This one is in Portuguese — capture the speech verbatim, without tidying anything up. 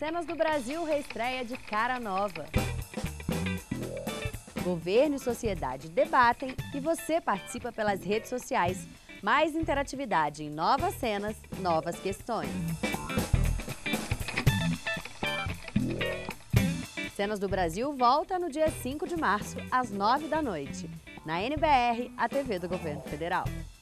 Cenas do Brasil reestreia de cara nova. Governo e sociedade debatem e você participa pelas redes sociais. Mais interatividade em novas cenas, novas questões. Cenas do Brasil volta no dia cinco de março, às nove da noite. Na N B R, a T V do Governo Federal.